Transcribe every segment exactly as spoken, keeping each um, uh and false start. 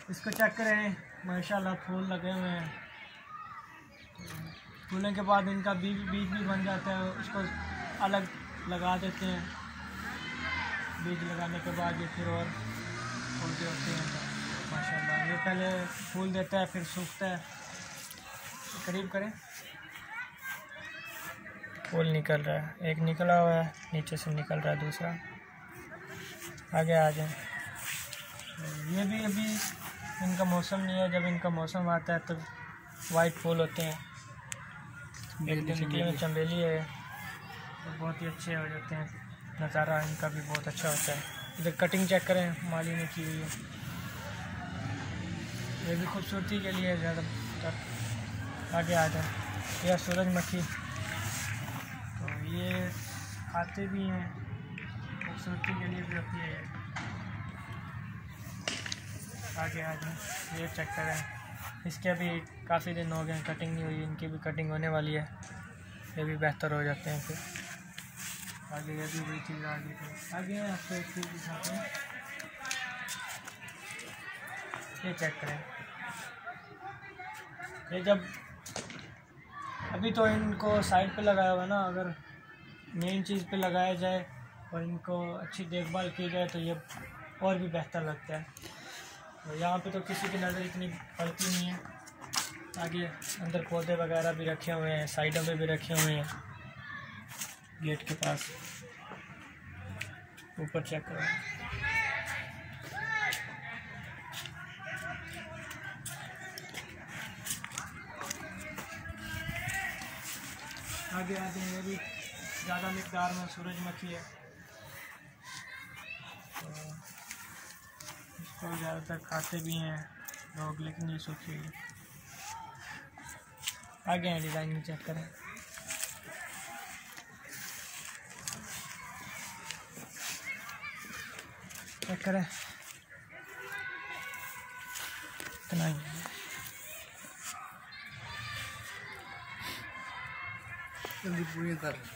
इसको चेक करें, माशाल्लाह फूल लगे हुए हैं। फूलने के बाद इनका बीज बीज भी बन जाता है, उसको अलग लगा देते हैं। बीज लगाने के बाद ये फिर और पौधे होते हैं। तो माशाल्लाह ये पहले फूल देता है, फिर सूखता है। करीब करें, फूल निकल रहा है, एक निकला हुआ है, नीचे से निकल रहा है दूसरा। आगे आ जाए। ये भी अभी इनका मौसम नहीं है, जब इनका मौसम आता है तो वाइट फूल होते हैं। एक दिन निकले में चमेली है, तो बहुत ही अच्छे हो जाते हैं। नज़ारा इनका भी बहुत अच्छा होता है। इधर कटिंग चेक करें, माली ने की हुई है। ये भी खूबसूरती के लिए ज़्यादा। आगे आ जाए। यह सूरजमुखी, तो ये खाते भी हैं, खूबसूरती के लिए भी होती है। आगे आ जाए। ये चेक करें, इसके भी काफ़ी दिन हो गए कटिंग नहीं हुई, इनकी भी कटिंग होने वाली है। ये भी बेहतर हो जाते हैं फिर। आगे ये भी वही चीज़ आगे आगे आपको एक चीज़ दिखाते हैं। ये चेक करें, ये जब अभी तो इनको साइड पे लगाया हुआ ना, अगर मेन चीज़ पे लगाया जाए और इनको अच्छी देखभाल की जाए तो ये और भी बेहतर लगता है। तो यहाँ पे तो किसी की नज़र इतनी पड़ती नहीं है। आगे अंदर पौधे वगैरह भी रखे हुए हैं, साइडों पे भी रखे हुए हैं, गेट के पास। ऊपर चेक करो, आगे आते हैं। ये भी ज़्यादा मिकदार में सूरजमुखी है, तो इसको ज़्यादातर खाते भी हैं लोग, लेकिन ये सूखी हुई। आगे हैं, डिज़ाइनिंग चेक करें। चेक करें, इतना ही पूरी तरह।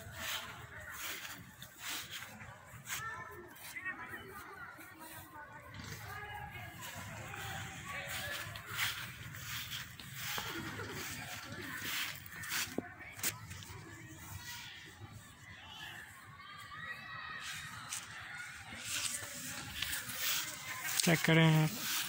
चेक करें आप।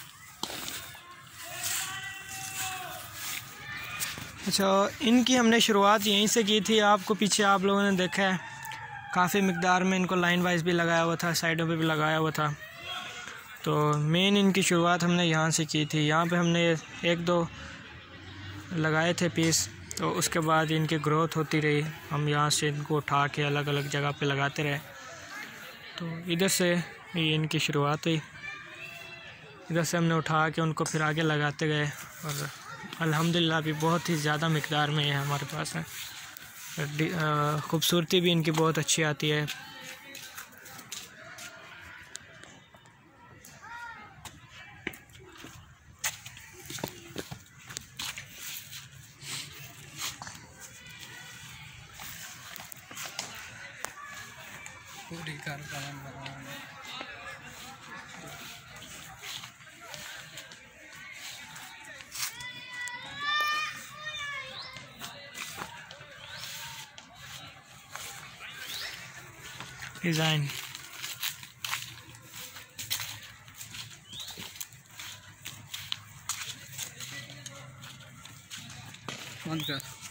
अच्छा, इनकी हमने शुरुआत यहीं से की थी। आपको पीछे आप लोगों ने देखा है, काफ़ी मिकदार में इनको लाइन वाइज भी लगाया हुआ था, साइडों पे भी लगाया हुआ था। तो मेन इनकी शुरुआत हमने यहाँ से की थी। यहाँ पे हमने एक दो लगाए थे पीस, तो उसके बाद इनकी ग्रोथ होती रही। हम यहाँ से इनको उठा के अलग अलग जगह पे लगाते रहे। तो इधर से ये इनकी शुरुआत हुई। इधर से हमने उठा के उनको फिर आगे लगाते गए, और अल्हम्दुलिल्लाह अभी बहुत ही ज़्यादा मिकदार में ये हमारे पास है। ख़ूबसूरती भी इनकी बहुत अच्छी आती है। पूरी कर डिज़ाइन। बंद कर।